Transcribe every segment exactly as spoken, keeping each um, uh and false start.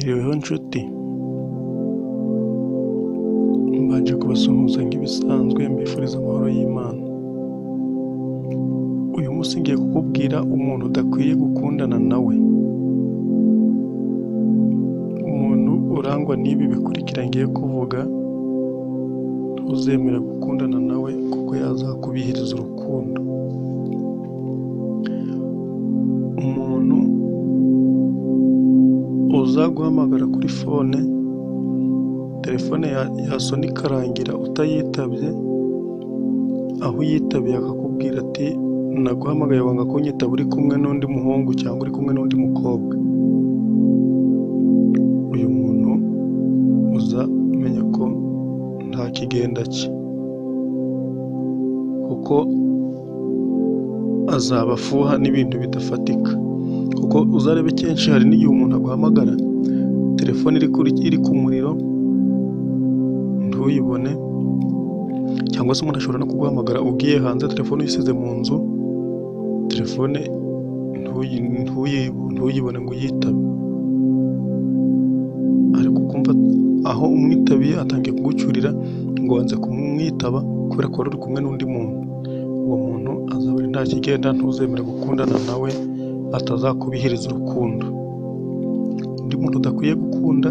Mwiriweho nshuti, mbanje kubasuhuza nk'ibisanzwe mbifuriza amahoro y'Imana. Uyu munsi ngiye kukubwira umuntu udakwiye gukundana nawe. Umuntu urangwa n'ibi bikurikira ngiye kuvuga, ntuzemera gukundana nawe kuko yazakubihiriza urukundo. Umuntu uzaguhamagara kuri fone, telefone yasona ikarangira utayitabye, aho uyitabiye akakubwira ati naguhamagaye wanga kunyitaba uri kumwe n'undi muhungu cyangwa uri kumwe n'undi mukobwa. Uyu muntu uzamenya ko nta kigenda cye, kuko azaba afuha n'ibintu bidafatika. Kuko uzarebe kenshi hari n'igihe umuntu aguhamagara telefone iri kuri iri ku muriro ntuyibone, cyangwa se umuntu ashobora no kuguhamagara ugiye hanze telefone uyisize mu nzu, telefone ntuyibone ngo uyitabe. Ariko ukumva aho umwitabiye atangiye kugucyurira ngo wanze kumwitaba kubera ko wari uri kumwe n'undi muntu. Uwo muntu azaba ari nta kigenda, ntuzemere gukundana nawe atazakubihiriza urukundo. Undi muntu udakwiye gukunda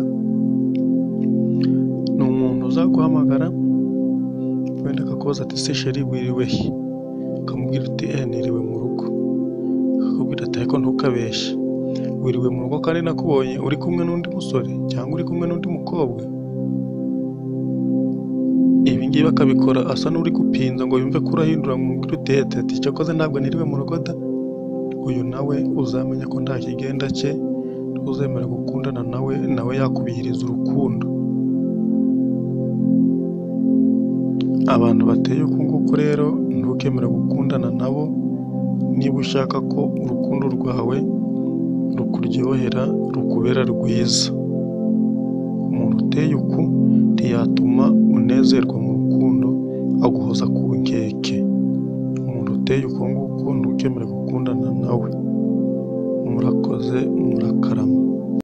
ni umuntu uzaguhamagara wenda akakubaza ati se sheri wiriwe he, ukamubwira uti eh niriwe mu rugo, akakubwira ati ariko ntukabeshye wiriwe mu rugo kandi nakubonye uri kumwe n'undi musore cyangwa uri kumwe n'undi mukobwa. Ibi ngibi akabikora asa n'uri gupinza ngo yumve ko urahindura mu mubwira uti cyakoze ntabwo niriwe mu rugo da. Uyu nawe uzamenya ko nta kigenda cye, ntuzemera gukundana nawe, nawe yakubihiriza urukundo. Abantu bateye uku nguku rero ntukemere gukundana nabo niba ushaka ko urukundo rwawe rukuryohera, rukubera rwiza. Umuntu uteye uku ntiyatuma unezerwa mu rukundo, aguhoza ku nkeke. Umuntu uteye uku nguku ntukemere gukundana nawe. Murakoze, murakarama.